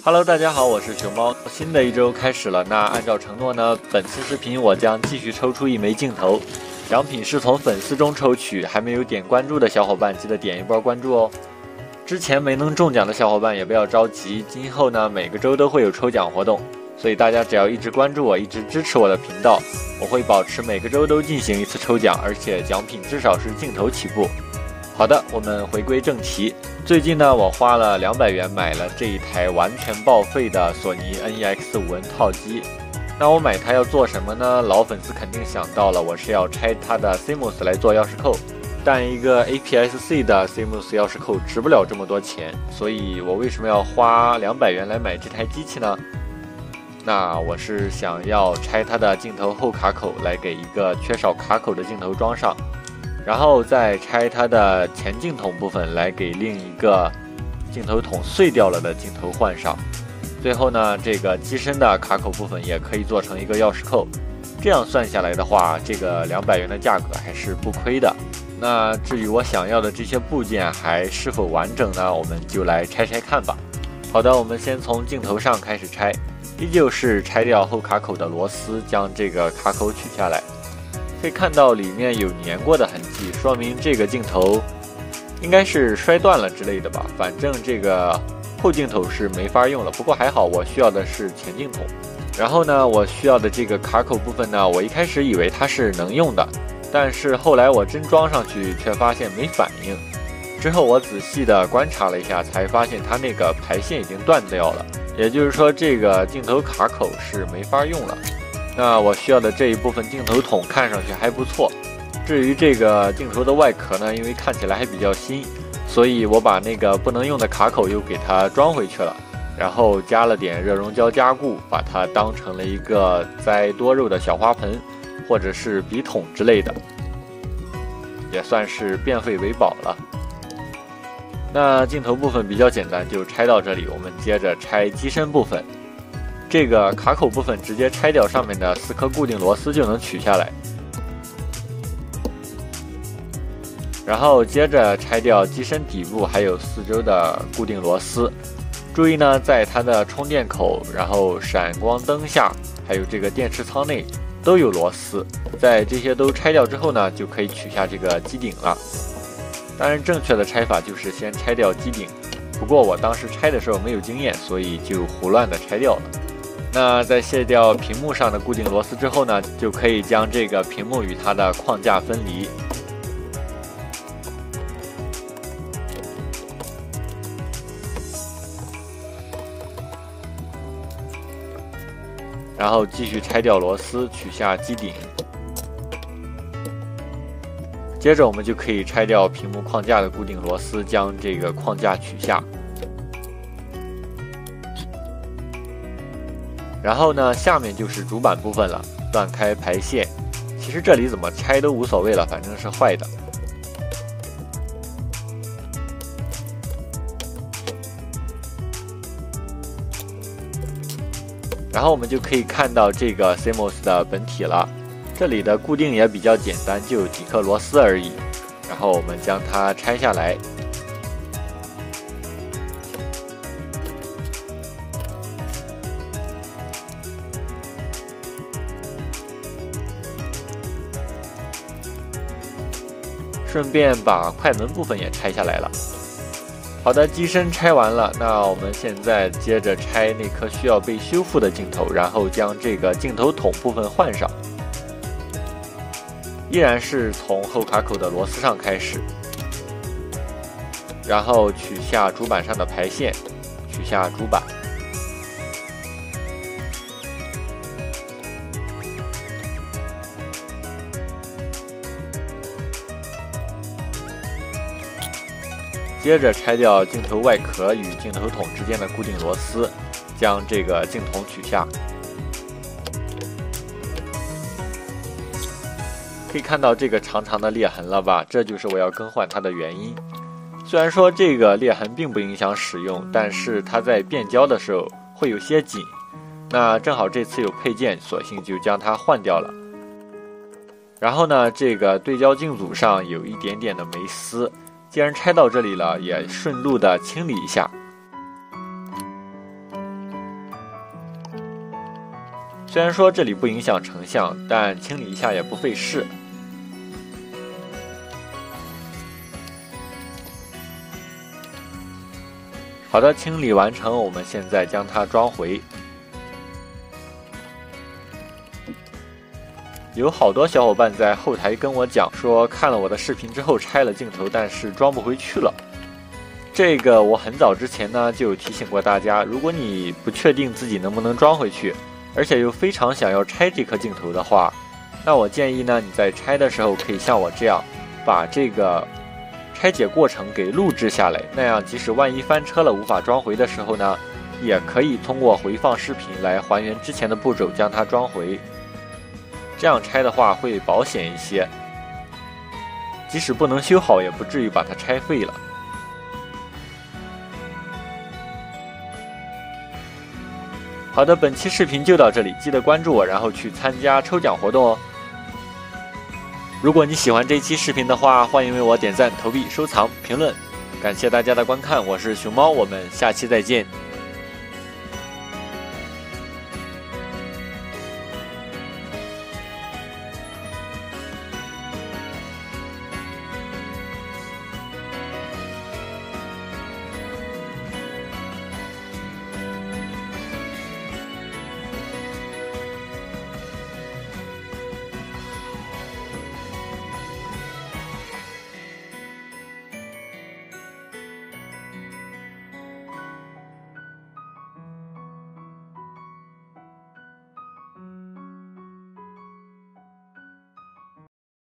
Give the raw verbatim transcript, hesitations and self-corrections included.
Hello， 大家好，我是熊猫。新的一周开始了，那按照承诺呢，本次视频我将继续抽出一枚镜头，奖品是从粉丝中抽取，还没有点关注的小伙伴记得点一波关注哦。之前没能中奖的小伙伴也不要着急，今后呢每个周都会有抽奖活动，所以大家只要一直关注我，一直支持我的频道，我会保持每个周都进行一次抽奖，而且奖品至少是镜头起步。好的，我们回归正题。最近呢，我花了两百元买了这一台完全报废的索尼 N E X 五 N 套机。那我买它要做什么呢？老粉丝肯定想到了，我是要拆它的 C M O S 来做钥匙扣。但一个 A P S C 的 C M O S 钥匙扣值不了这么多钱，所以我为什么要花两百元来买这台机器呢？那我是想要拆它的镜头后卡口，来给一个缺少卡口的镜头装上。然后再拆它的前镜筒部分，来给另一个镜头筒碎掉了的镜头换上。最后呢，这个机身的卡口部分也可以做成一个钥匙扣。这样算下来的话，这个两百元的价格还是不亏的。那至于我想要的这些部件还是否完整呢？我们就来拆拆看吧。好的，我们先从镜头上开始拆，依旧是拆掉后卡口的螺丝，将这个卡口取下来。可以看到里面有粘过的痕迹，说明这个镜头应该是摔断了之类的吧。反正这个后镜头是没法用了，不过还好，我需要的是前镜头。然后呢，我需要的这个卡口部分呢，我一开始以为它是能用的，但是后来我真装上去却发现没反应。之后我仔细的观察了一下，才发现它那个排线已经断掉了，也就是说这个镜头卡口是没法用了。那我需要的这一部分镜头筒看上去还不错，至于这个镜头的外壳呢，因为看起来还比较新，所以我把那个不能用的卡口又给它装回去了，然后加了点热熔胶加固，把它当成了一个栽多肉的小花盆或者是笔筒之类的，也算是变废为宝了。那镜头部分比较简单，就拆到这里，我们接着拆机身部分。这个卡口部分直接拆掉上面的四颗固定螺丝就能取下来，然后接着拆掉机身底部还有四周的固定螺丝。注意呢，在它的充电口、然后闪光灯下还有这个电池仓内都有螺丝。在这些都拆掉之后呢，就可以取下这个机顶了。当然正确的拆法就是先拆掉机顶，不过我当时拆的时候没有经验，所以就胡乱的拆掉了。那在卸掉屏幕上的固定螺丝之后呢，就可以将这个屏幕与它的框架分离。然后继续拆掉螺丝，取下机顶。接着我们就可以拆掉屏幕框架的固定螺丝，将这个框架取下。然后呢，下面就是主板部分了，断开排线。其实这里怎么拆都无所谓了，反正是坏的。然后我们就可以看到这个 C M O S 的本体了，这里的固定也比较简单，就有几颗螺丝而已。然后我们将它拆下来。顺便把快门部分也拆下来了。好的，机身拆完了，那我们现在接着拆那颗需要被修复的镜头，然后将这个镜头筒部分换上。依然是从后卡口的螺丝上开始，然后取下主板上的排线，取下主板。接着拆掉镜头外壳与镜头筒之间的固定螺丝，将这个镜筒取下。可以看到这个长长的裂痕了吧？这就是我要更换它的原因。虽然说这个裂痕并不影响使用，但是它在变焦的时候会有些紧。那正好这次有配件，索性就将它换掉了。然后呢，这个对焦镜组上有一点点的霉丝。既然拆到这里了，也顺路的清理一下。 虽然说这里不影响成像，但清理一下也不费事。好的，清理完成，我们现在将它装回。有好多小伙伴在后台跟我讲说，看了我的视频之后拆了镜头，但是装不回去了。这个我很早之前呢就有提醒过大家，如果你不确定自己能不能装回去，而且又非常想要拆这颗镜头的话，那我建议呢你在拆的时候可以像我这样，把这个拆解过程给录制下来，那样即使万一翻车了无法装回的时候呢，也可以通过回放视频来还原之前的步骤将它装回。这样拆的话会保险一些，即使不能修好也不至于把它拆废了。好的，本期视频就到这里，记得关注我，然后去参加抽奖活动哦。如果你喜欢这期视频的话，欢迎为我点赞、投币、收藏、评论，感谢大家的观看，我是熊猫，我们下期再见。